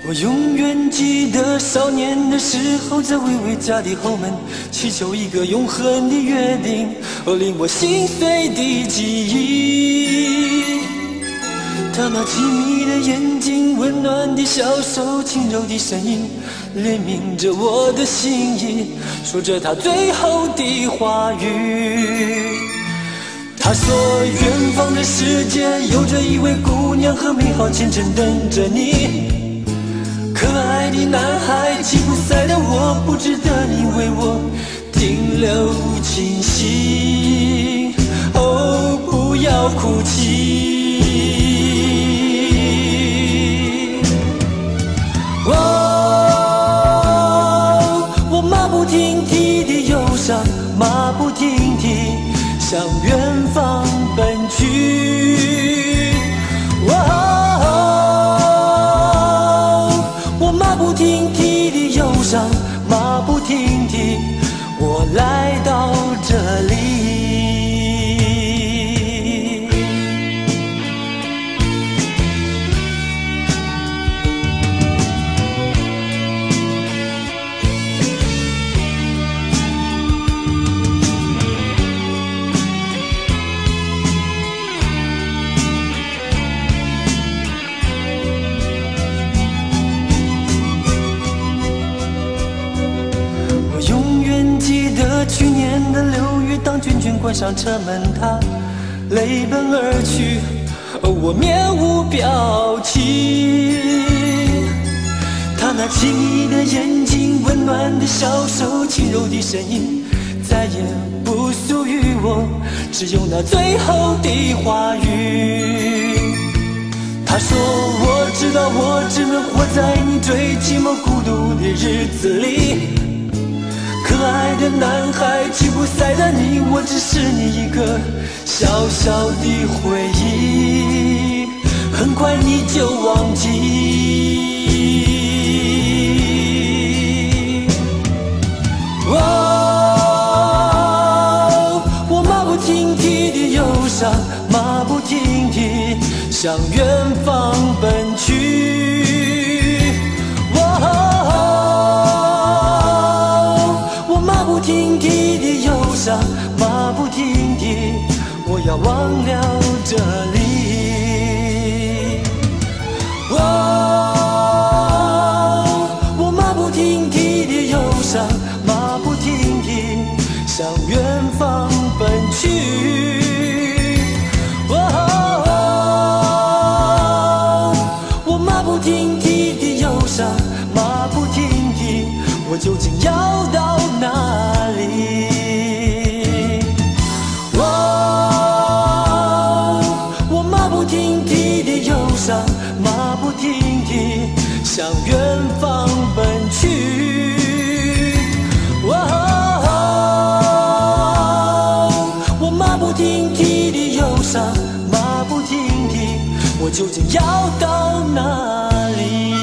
我永远记得少年的时候，在微微家的后门，祈求一个永恒的约定，令我心碎的记忆。他那亲密的眼睛，温暖的小手，轻柔的声音，怜悯着我的心意，说着他最后的话语。他说，远方的世界有着一位姑娘和美好前程等着你。可爱的男孩，吉普赛的我，不值得你为我停留清醒。哦，不要哭泣。哦，我马不停蹄的忧伤，马不停蹄向远方奔去。马不停蹄的忧伤，马不停蹄，我来到这里。去年的6月，当娟娟关上车门，她泪奔而去，我面无表情。她那轻盈的眼睛，温暖的小手，轻柔的声音，再也不属于我，只有那最后的话语。她说，我知道我只能活在你最寂寞孤独的日子里。可爱的男孩，吉普赛的你，我只是你一个小小的回忆，很快你就忘记。哦，我马不停蹄的忧伤，马不停蹄向远方奔去。马不停蹄的忧伤，马不停蹄，我要忘了这里。哦，我马不停蹄的忧伤，马不停蹄向远方奔去。哦，我马不停蹄的忧伤，马不停蹄，我究竟要到哪里？哦，我马不停蹄的忧伤，马不停蹄向远方奔去。哦，我马不停蹄的忧伤，马不停蹄，我究竟要到哪里？